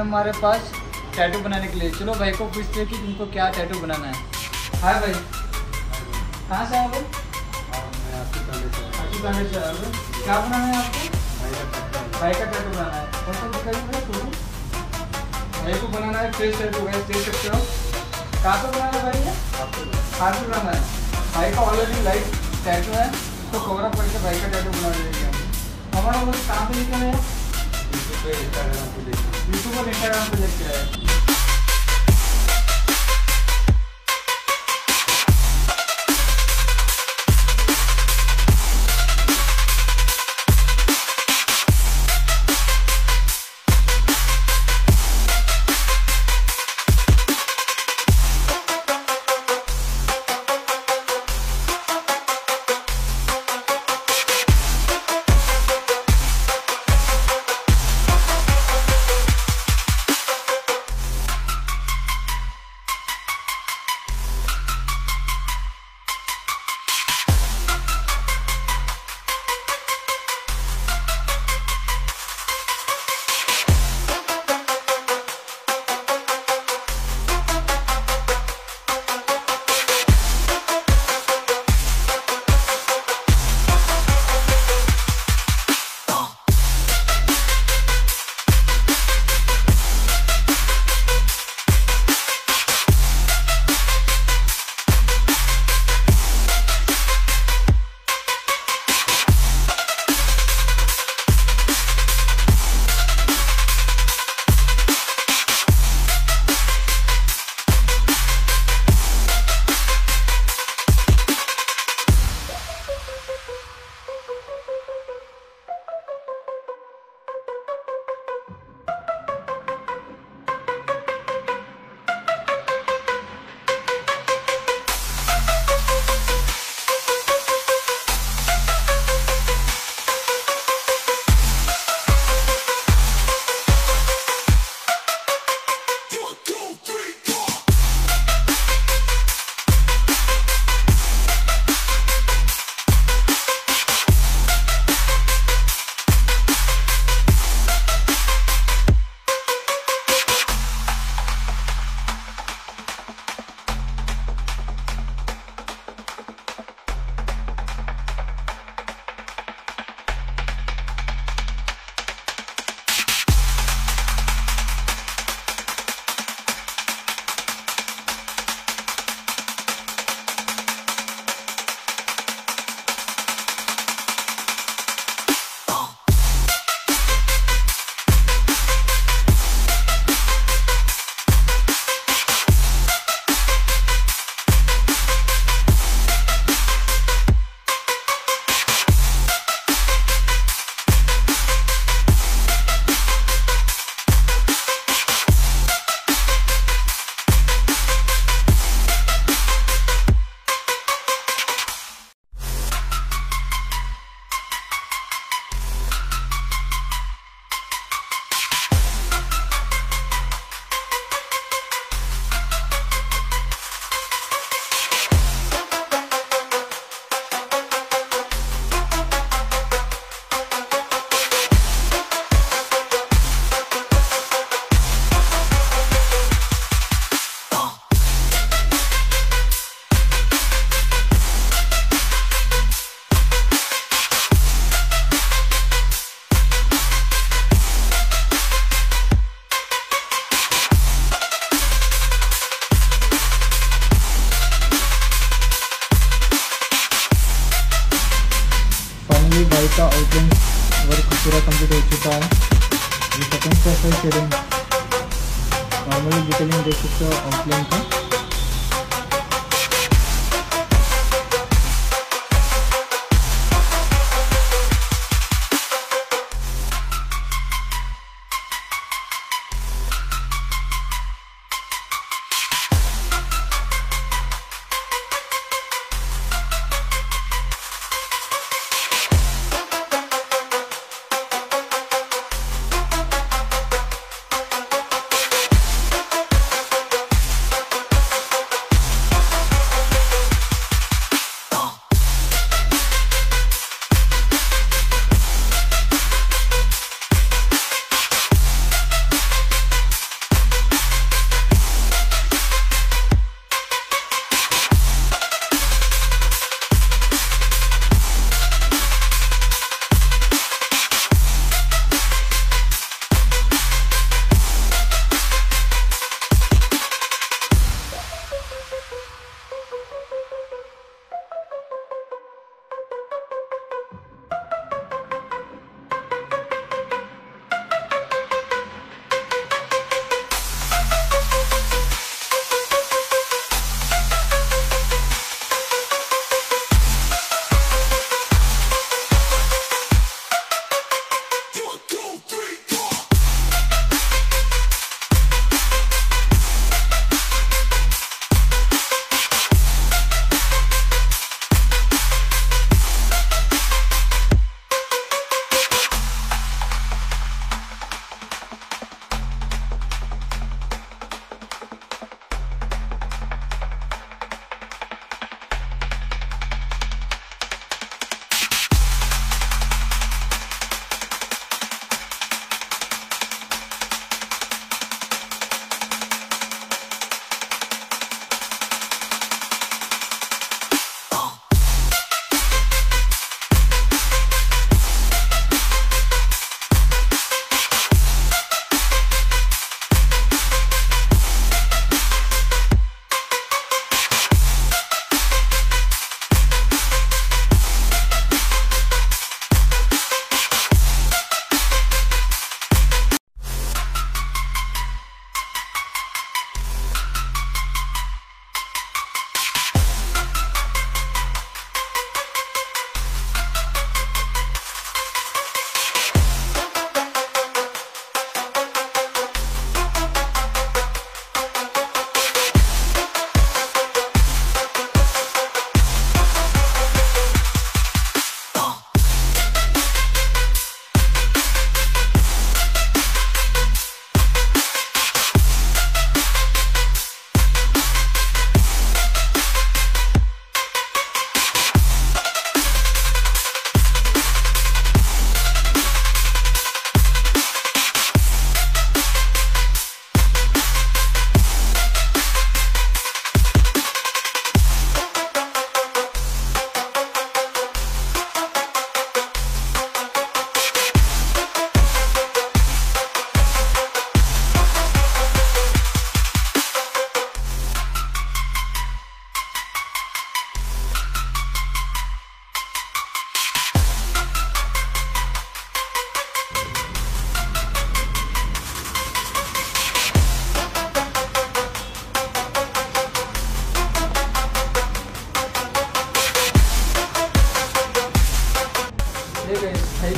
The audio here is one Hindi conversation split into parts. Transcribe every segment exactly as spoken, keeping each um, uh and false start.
हमारे पास टैटू बनाने के लिए। चलो भाई को पूछते हैं कि तुमको क्या टैटू बनाना है। हाय भाई, कहाँ से आए भाई? आपकी से आए। क्या बनाना है आपको? भाई का टैटू बनाना है। कौन सा दिखाइए भाई? भाई को बनाना है फेस टैटू, गाइस देख सकते हो। कहाँ पे बनाना है भाई? ये हाथ में बनाना है। भाई का ऑलरेडी लाइट टैटू है, तो कवर अप करके भाई का टैटू बना देंगे। हमारा वो कहाँ पे लिखा है? यूट्यूब पे, इंस्टाग्राम पे देख यूट्यूब और इंस्टाग्राम पे देख के आए। भाई का आउटलाइन वर्क पूरा कंप्लीट हो चुका है। ये सेकंड स्टेप है शेडिंग। नॉर्मली डिटेलिंग देख सकते हो आउटलाइन का।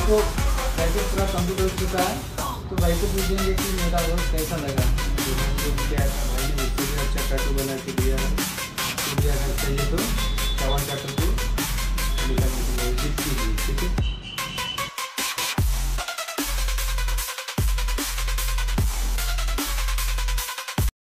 तो पैकेज पूरा कंप्लीट हो चुका है। तो भाई को पूछेंगे कि मेरा वर्क कैसा लगा। जो क्या है भाई ने इससे भी अच्छा टैटू बना के दिया है। तो भी अगर चाहिए तो चवन टैटू को विजिट कीजिए, ठीक है।